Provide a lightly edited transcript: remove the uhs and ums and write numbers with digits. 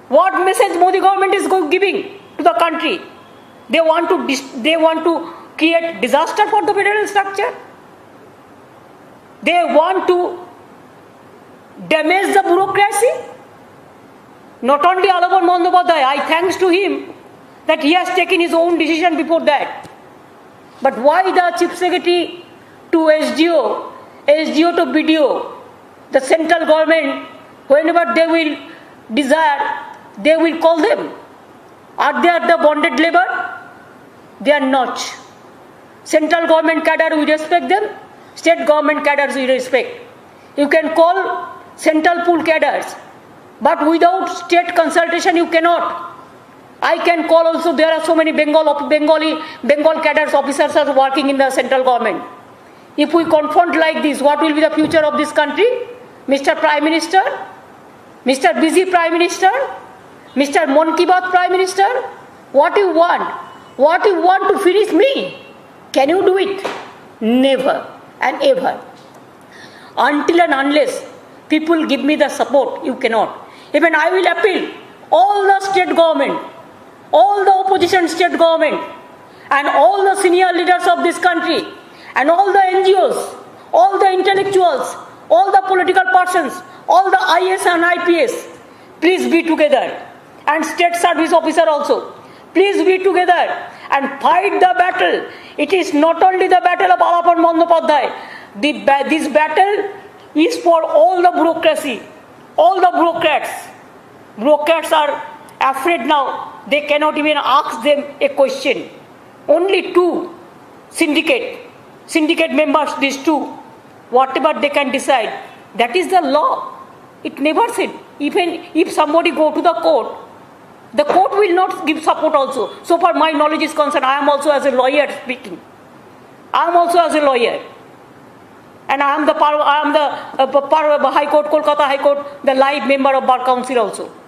What message Modi government is giving to the country? They want to create disaster for the federal structure. They want to damage the bureaucracy. Not only Alaban Bandyopadhyay, I thanks to him that he has taken his own decision before that. But why the Chief Secretary to SDO, SDO to BDO, the central government, whenever they will desire, they will call them. Are they the bonded labor? They are not. Central government cadre, we respect them. State government cadres, we respect. You can call central pool cadres, but without state consultation, you cannot. I can call also, there are so many Bengal cadres officers are working in the central government. If we confront like this, what will be the future of this country? Mr. Prime Minister, Mr. Busy Prime Minister, Mr. Mon Ki Baat Prime Minister, what you want? What you want to finish me? Can you do it? Never and ever. Until and unless people give me the support, you cannot. Even I will appeal all the state government, all the opposition state government, and all the senior leaders of this country, and all the NGOs, all the intellectuals, all the political persons, all the IS and IPS, please be together. And state service officer also, please be together and fight the battle. It is not only the battle of Alaban Bandyopadhyay. This battle is for all the bureaucracy, all the bureaucrats. Bureaucrats are afraid now. They cannot even ask them a question. Only two syndicate members, these two, whatever they can decide, that is the law. It never said. Even if somebody go to the court, the court will not give support also. So far my knowledge is concerned, I am also as a lawyer speaking. I am also as a lawyer. And I am the High Court, Kolkata High Court, the live member of Bar Council also.